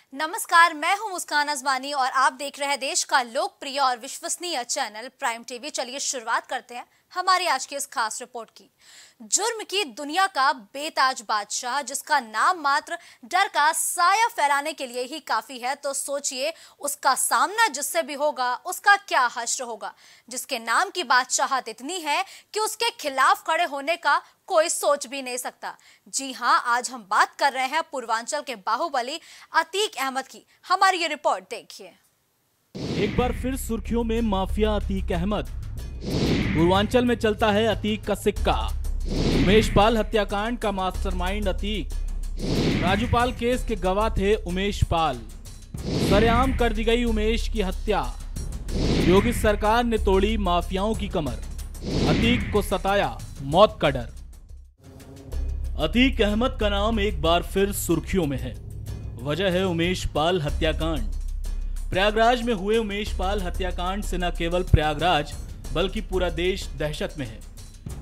नमस्कार, मैं हूं मुस्कान अजमानी और आप देख रहे हैं देश का लोकप्रिय और विश्वसनीय चैनल प्राइम टीवी। चलिए शुरुआत करते हैं हमारी आज की इस खास रिपोर्ट की। जुर्म की दुनिया का बेताज बादशाह, जिसका नाम मात्र डर का साया फैलाने के लिए ही काफी है, तो सोचिए उसका सामना जिससे भी होगा उसका क्या हश्र होगा। जिसके नाम की बादशाहत इतनी है कि उसके खिलाफ खड़े होने का कोई सोच भी नहीं सकता। जी हां, आज हम बात कर रहे हैं पूर्वांचल के बाहुबली अतीक अहमद की। हमारी ये रिपोर्ट देखिए। एक बार फिर सुर्खियों में माफिया अतीक अहमद। पूर्वांचल में चलता है अतीक का सिक्का। उमेश पाल हत्याकांड का मास्टरमाइंड अतीक। राजूपाल केस के गवाह थे उमेश पाल। सरेआम कर दी गई उमेश की हत्या। योगी सरकार ने तोड़ी माफियाओं की कमर। अतीक को सताया मौत का डर। अतीक अहमद का नाम एक बार फिर सुर्खियों में है। वजह है उमेश पाल हत्याकांड। प्रयागराज में हुए उमेश पाल हत्याकांड से न केवल प्रयागराज बल्कि पूरा देश दहशत में है।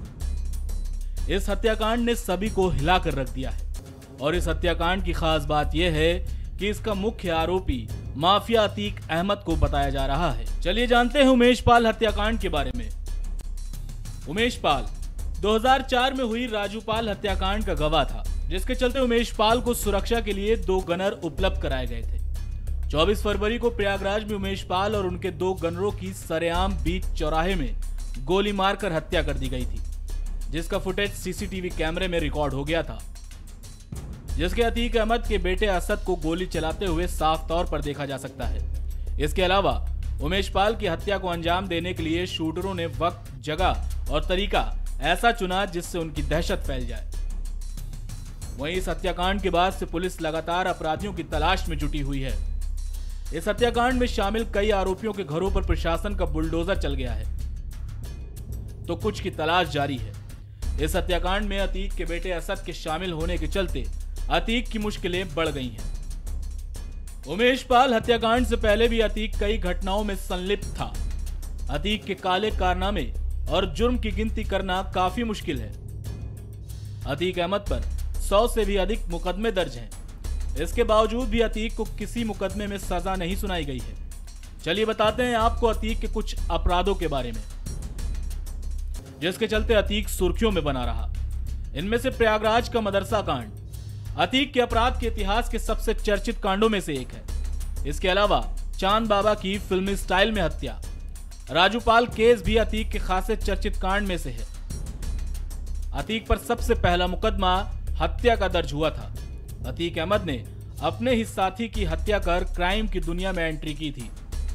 इस हत्याकांड ने सभी को हिलाकर रख दिया है और इस हत्याकांड की खास बात यह है कि इसका मुख्य आरोपी माफिया अतीक अहमद को बताया जा रहा है। चलिए जानते हैं उमेश पाल हत्याकांड के बारे में। उमेश पाल 2004 में हुई राजूपाल हत्याकांड का गवाह था, जिसके चलते उमेश पाल को सुरक्षा के लिए 2 गनर उपलब्ध कराए गए थे। 24 फरवरी को प्रयागराज में उमेश पाल और उनके 2 गनरों की सरेआम बीच चौराहे में गोली मारकर हत्या कर दी गई थी, जिसका फुटेज सीसीटीवी कैमरे में रिकॉर्ड हो गया था, जिसके अतीक अहमद के बेटे असद को गोली चलाते हुए साफ तौर पर देखा जा सकता है। इसके अलावा उमेश पाल की हत्या को अंजाम देने के लिए शूटरों ने वक्त, जगह और तरीका ऐसा चुना जिससे उनकी दहशत फैल जाए। वहीं इस हत्याकांड के बाद से पुलिस लगातार अपराधियों की तलाश में जुटी हुई है। इस हत्याकांड में शामिल कई आरोपियों के घरों पर प्रशासन का बुलडोजर चल गया है, तो कुछ की तलाश जारी है। इस हत्याकांड में अतीक के बेटे असद के शामिल होने के चलते अतीक की मुश्किलें बढ़ गई हैं। उमेश पाल हत्याकांड से पहले भी अतीक कई घटनाओं में संलिप्त था। अतीक के काले कारनामे और जुर्म की गिनती करना काफी मुश्किल है। अतीक अहमद पर 100 से भी अधिक मुकदमे दर्ज हैं। इसके बावजूद भी अतीक को किसी मुकदमे में सजा नहीं सुनाई गई है। चलिए बताते हैं आपको अतीक के कुछ अपराधों के बारे में, जिसके चलते अतीक सुर्खियों में बना रहा। इनमें से प्रयागराज का मदरसा कांड अतीक के अपराध के इतिहास के सबसे चर्चित कांडों में से एक है। इसके अलावा चांद बाबा की फिल्मी स्टाइल में हत्या, राजूपाल केस भी अतीक के खासे चर्चित कांड में से है। अतीक पर सबसे पहला मुकदमा हत्या का दर्ज हुआ था। अतीक अहमद ने अपने ही साथी की हत्या कर क्राइम की दुनिया में एंट्री की थी,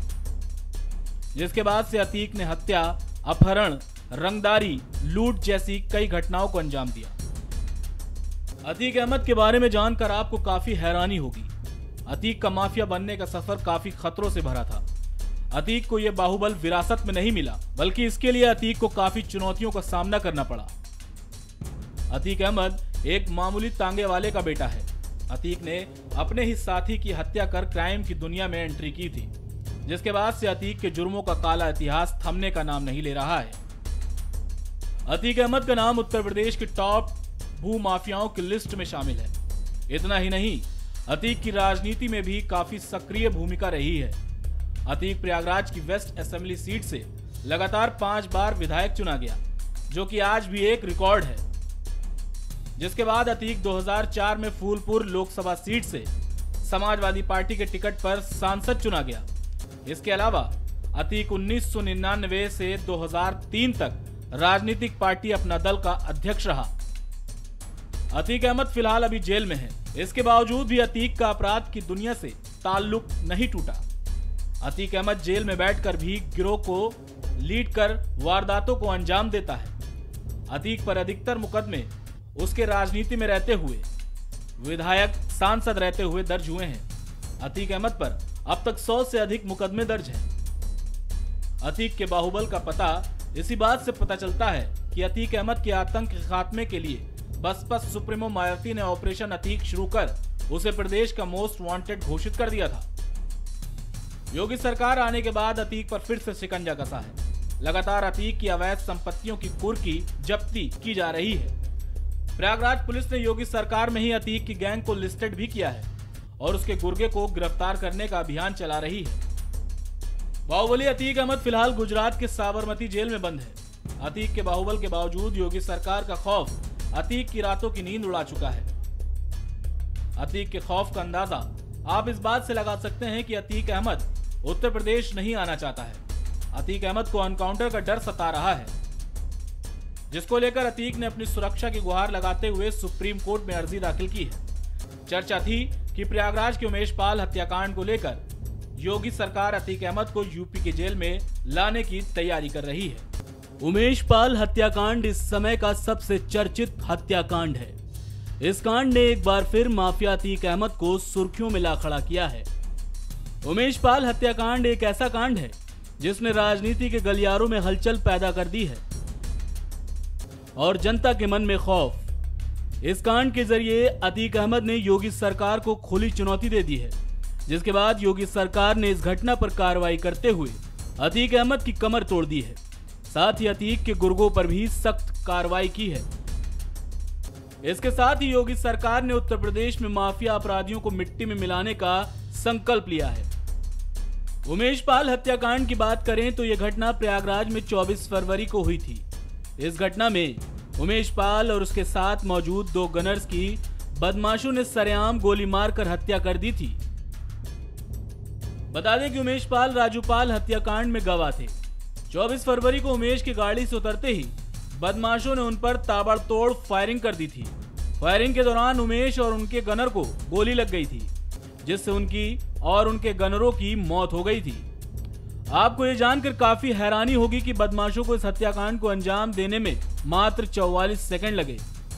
जिसके बाद से अतीक ने हत्या, अपहरण, रंगदारी, लूट जैसी कई घटनाओं को अंजाम दिया। अतीक अहमद के बारे में जानकर आपको काफी हैरानी होगी। अतीक का माफिया बनने का सफर काफी खतरों से भरा था। अतीक को यह बाहुबल विरासत में नहीं मिला, बल्कि इसके लिए अतीक को काफी चुनौतियों का सामना करना पड़ा। अतीक अहमद एक मामूली तांगे वाले का बेटा है। अतीक ने अपने ही साथी की हत्या कर क्राइम की दुनिया में एंट्री की थी, जिसके बाद से अतीक के जुर्मों का काला इतिहास थमने का नाम नहीं ले रहा है। अतीक अहमद का नाम उत्तर प्रदेश के टॉप भू माफियाओं की लिस्ट में शामिल है। इतना ही नहीं, अतीक की राजनीति में भी काफी सक्रिय भूमिका रही है। अतीक प्रयागराज की वेस्ट असेंबली सीट से लगातार 5 बार विधायक चुना गया, जो कि आज भी एक रिकॉर्ड है। जिसके बाद अतीक 2004 में फूलपुर लोकसभा सीट से समाजवादी पार्टी के टिकट पर सांसद चुना गया। इसके अलावा अतीक 1999 से 2003 तक राजनीतिक पार्टी अपना दल का अध्यक्ष रहा। अतीक अहमद फिलहाल अभी जेल में है। इसके बावजूद भी अतीक का अपराध की दुनिया से ताल्लुक नहीं टूटा। अतीक अहमद जेल में बैठकर भी गिरोह को लीड कर वारदातों को अंजाम देता है। अतीक पर अधिकतर मुकदमे उसके राजनीति में रहते हुए, विधायक, सांसद रहते हुए दर्ज हुए हैं। अतीक अहमद पर अब तक 100 से अधिक मुकदमे दर्ज हैं। अतीक के बाहुबल का पता इसी बात से पता चलता है कि अतीक अहमद के आतंक के खात्मे के लिए बसपा सुप्रीमो मायावती ने ऑपरेशन अतीक शुरू कर उसे प्रदेश का मोस्ट वांटेड घोषित कर दिया था। योगी सरकार आने के बाद अतीक पर फिर से शिकंजा कसा है। लगातार अतीक की अवैध संपत्तियों की कुर्की जब्ती की जा रही है। प्रयागराज पुलिस ने योगी सरकार में ही अतीक की गैंग को लिस्टेड भी किया है और उसके गुर्गे को गिरफ्तार करने का अभियान चला रही है। बाहुबली अतीक अहमद फिलहाल गुजरात के साबरमती जेल में बंद है। अतीक के बाहुबल के बावजूद योगी सरकार का खौफ अतीक की रातों की नींद उड़ा चुका है। अतीक के खौफ का अंदाजा आप इस बात से लगा सकते हैं कि अतीक अहमद उत्तर प्रदेश नहीं आना चाहता है। अतीक अहमद को एनकाउंटर का डर सता रहा है, जिसको लेकर अतीक ने अपनी सुरक्षा की गुहार लगाते हुए सुप्रीम कोर्ट में अर्जी दाखिल की है। चर्चा थी कि प्रयागराज के उमेश पाल हत्याकांड को लेकर योगी सरकार अतीक अहमद को यूपी की जेल में लाने की तैयारी कर रही है। उमेश पाल हत्याकांड इस समय का सबसे चर्चित हत्याकांड है। इस कांड ने एक बार फिर माफिया अतीक अहमद को सुर्खियों में ला खड़ा किया है। उमेश पाल हत्याकांड एक ऐसा कांड है जिसने राजनीति के गलियारों में हलचल पैदा कर दी है और जनता के मन में खौफ। इस कांड के जरिए अतीक अहमद ने योगी सरकार को खुली चुनौती दे दी है, जिसके बाद योगी सरकार ने इस घटना पर कार्रवाई करते हुए अतीक अहमद की कमर तोड़ दी है। साथ ही अतीक के गुर्गों पर भी सख्त कार्रवाई की है। इसके साथ ही योगी सरकार ने उत्तर प्रदेश में माफिया अपराधियों को मिट्टी में मिलाने का संकल्प लिया है। उमेश पाल हत्याकांड की बात करें तो यह घटना प्रयागराज में 24 फरवरी को हुई थी। इस घटना में उमेश पाल और उसके साथ मौजूद 2 गनर्स की बदमाशों ने सरेआम गोली मारकर हत्या कर दी थी। बता दें कि उमेश पाल राजूपाल हत्याकांड में गवाह थे। 24 फरवरी को उमेश की गाड़ी से उतरते ही बदमाशों ने उन पर ताबड़तोड़ फायरिंग कर दी थी। फायरिंग के दौरान उमेश और उनके गनर को गोली लग गई थी, जिससे उनकी और उनके गनरों की मौत हो गई थी। आपको ये जानकर काफी हैरानी होगी कि बदमाशों को इस हत्याकांड को अंजाम देने में मात्र 44 सेकंड लगे।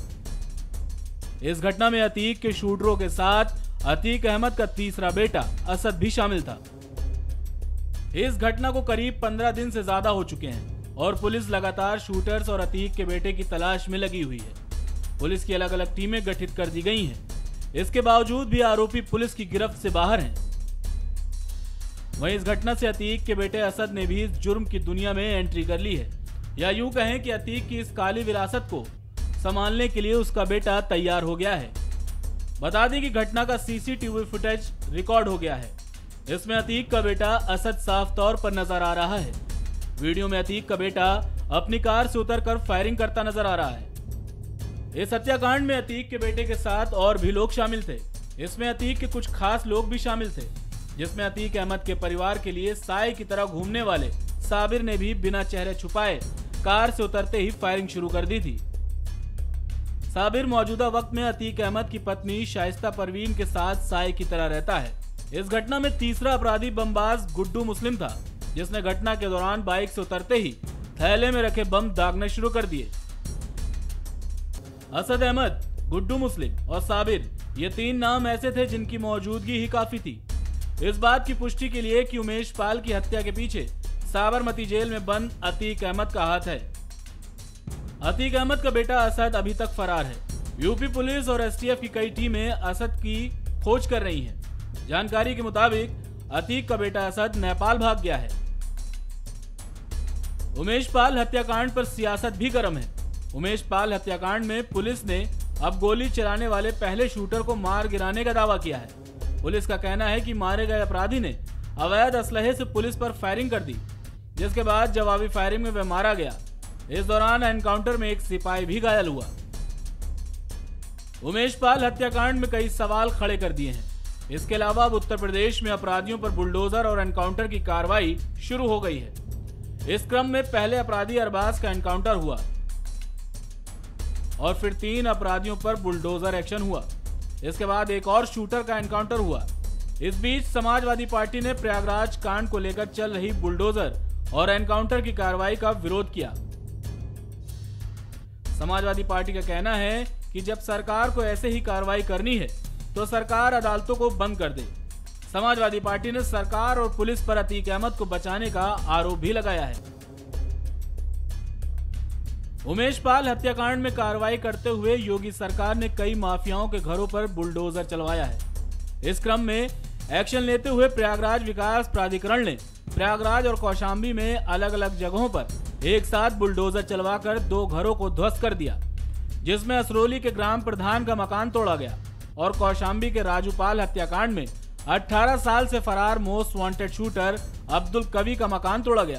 इस घटना में अतीक के शूटरों के साथ अतीक अहमद का तीसरा बेटा असद भी शामिल था। इस घटना को करीब 15 दिन से ज्यादा हो चुके हैं और पुलिस लगातार शूटर्स और अतीक के बेटे की तलाश में लगी हुई है। पुलिस की अलग अलग टीमें गठित कर दी गई हैं। इसके बावजूद भी आरोपी पुलिस की गिरफ्त से बाहर हैं। वहीं इस घटना से अतीक के बेटे असद ने भी इस जुर्म की दुनिया में एंट्री कर ली है, या यूं कहें कि अतीक की इस काली विरासत को संभालने के लिए उसका बेटा तैयार हो गया है। बता दें कि घटना का सीसीटीवी फुटेज रिकॉर्ड हो गया है। इसमें अतीक का बेटा असद साफ तौर पर नजर आ रहा है। वीडियो में अतीक का बेटा अपनी कार से उतरकर फायरिंग करता नजर आ रहा है। इस हत्याकांड में अतीक के बेटे के साथ और भी लोग शामिल थे। इसमें अतीक के कुछ खास लोग भी शामिल थे, जिसमें अतीक अहमद के परिवार के लिए साए की तरह घूमने वाले साबिर ने भी बिना चेहरे छुपाए कार से उतरते ही फायरिंग शुरू कर दी थी। साबिर मौजूदा वक्त में अतीक अहमद की पत्नी शाइस्ता परवीन के साथ साए की तरह रहता है। इस घटना में तीसरा अपराधी बमबाज गुड्डू मुस्लिम था, जिसने घटना के दौरान बाइक से उतरते ही थैले में रखे बम दागने शुरू कर दिए। असद अहमद, गुड्डू मुस्लिम और साबिर, ये 3 नाम ऐसे थे जिनकी मौजूदगी ही काफी थी इस बात की पुष्टि के लिए कि उमेश पाल की हत्या के पीछे साबरमती जेल में बंद अतीक अहमद का हाथ है। अतीक अहमद का बेटा असद अभी तक फरार है। यूपी पुलिस और एसटीएफ की कई टीमें असद की खोज कर रही हैं। जानकारी के मुताबिक अतीक का बेटा असद नेपाल भाग गया है। उमेश पाल हत्याकांड पर सियासत भी गर्म है। उमेश पाल हत्याकांड में पुलिस ने अब गोली चलाने वाले पहले शूटर को मार गिराने का दावा किया है। पुलिस का कहना है कि मारे गए अपराधी ने अवैध असलहे से पुलिस पर फायरिंग कर दी, जिसके बाद जवाबी फायरिंग में वह मारा गया। इस दौरान एनकाउंटर में एक सिपाही भी घायल हुआ। उमेश पाल हत्याकांड में कई सवाल खड़े कर दिए हैं। इसके अलावा अब उत्तर प्रदेश में अपराधियों पर बुलडोजर और एनकाउंटर की कार्रवाई शुरू हो गई है। इस क्रम में पहले अपराधी अरबाज का एनकाउंटर हुआ और फिर 3 अपराधियों पर बुलडोजर एक्शन हुआ। इसके बाद एक और शूटर का एनकाउंटर हुआ। इस बीच समाजवादी पार्टी ने प्रयागराज कांड को लेकर चल रही बुलडोजर और एनकाउंटर की कार्रवाई का विरोध किया। समाजवादी पार्टी का कहना है कि जब सरकार को ऐसे ही कार्रवाई करनी है तो सरकार अदालतों को बंद कर दे। समाजवादी पार्टी ने सरकार और पुलिस पर अतीक अहमद को बचाने का आरोप भी लगाया है। उमेश पाल हत्याकांड में कार्रवाई करते हुए योगी सरकार ने कई माफियाओं के घरों पर बुलडोजर चलवाया है। इस क्रम में एक्शन लेते हुए प्रयागराज विकास प्राधिकरण ने प्रयागराज और कौशाम्बी में अलग अलग जगहों पर एक साथ बुलडोजर चलवाकर 2 घरों को ध्वस्त कर दिया, जिसमें असरोली के ग्राम प्रधान का मकान तोड़ा गया। और कौशाम्बी के राजूपाल हत्याकांड में 18 साल से फरार मोस्ट वांटेड शूटर अब्दुल कवी का मकान तोड़ा गया।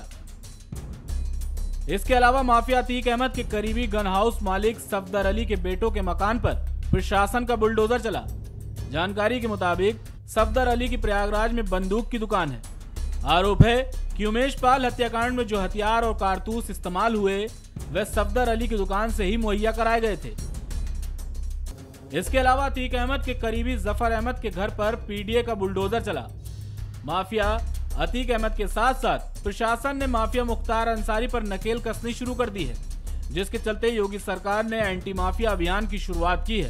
इसके अलावा माफिया अतीक अहमद के करीबी गन हाउस मालिक सफदर अली के बेटों के मकान पर प्रशासन का बुलडोजर चला। जानकारी के मुताबिक सफदर अली की प्रयागराज में बंदूक की दुकान है। आरोप है कि उमेश पाल हत्याकांड में जो हथियार और कारतूस इस्तेमाल हुए वे सफदर अली की दुकान से ही मुहैया कराए गए थे। इसके अलावा अतीक अहमद के करीबी जफर अहमद के घर पर पीडीए का बुलडोजर चला। माफिया अतीक अहमद के साथ साथ प्रशासन ने माफिया मुख्तार अंसारी पर नकेल कसनी शुरू कर दी है, जिसके चलते योगी सरकार ने एंटी माफिया अभियान की शुरुआत की है,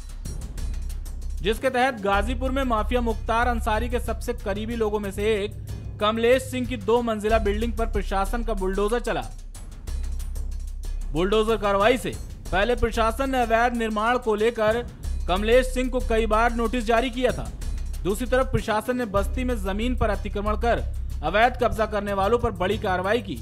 जिसके तहत गाजीपुर में माफिया मुख्तार अंसारी के सबसे करीबी लोगों में से एक कमलेश सिंह की 2 मंजिला बिल्डिंग पर प्रशासन का बुलडोजर चला। बुलडोजर कार्रवाई से पहले प्रशासन ने अवैध निर्माण को लेकर कमलेश सिंह को कई बार नोटिस जारी किया था। दूसरी तरफ प्रशासन ने बस्ती में जमीन पर अतिक्रमण कर अवैध कब्जा करने वालों पर बड़ी कार्रवाई की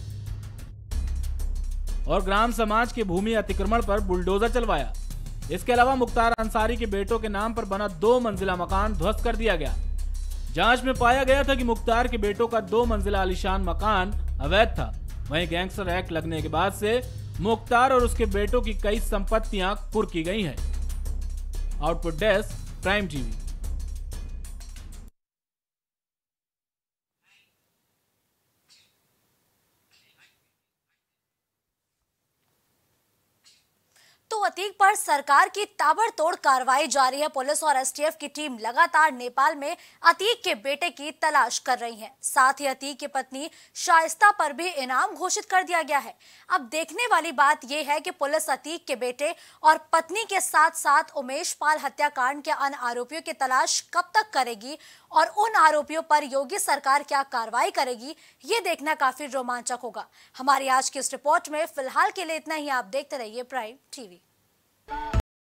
और ग्राम समाज के भूमि अतिक्रमण पर बुलडोजर चलवाया। इसके अलावा मुख्तार अंसारी के बेटों के नाम पर बना 2 मंजिला मकान ध्वस्त कर दिया गया। जांच में पाया गया था कि मुख्तार के बेटों का 2 मंजिला आलीशान मकान अवैध था। वहीं गैंगस्टर एक्ट लगने के बाद से मुख्तार और उसके बेटों की कई संपत्तियां कुर्क की गई हैं। Output desk, prime TV. तो अतीक पर सरकार की ताबड़तोड़ कार्रवाई जारी है। पुलिस और एसटीएफ की टीम लगातार नेपाल में अतीक के बेटे की तलाश कर रही है। साथ ही अतीक की पत्नी शाइस्ता पर भी इनाम घोषित कर दिया गया है। अब देखने वाली बात यह है कि पुलिस अतीक के बेटे और पत्नी के साथ साथ उमेश पाल हत्याकांड के अन्य आरोपियों की तलाश कब तक करेगी और उन आरोपियों पर योगी सरकार क्या कार्रवाई करेगी, ये देखना काफी रोमांचक होगा। हमारी आज की इस रिपोर्ट में फिलहाल के लिए इतना ही। आप देखते रहिए प्राइम टीवी।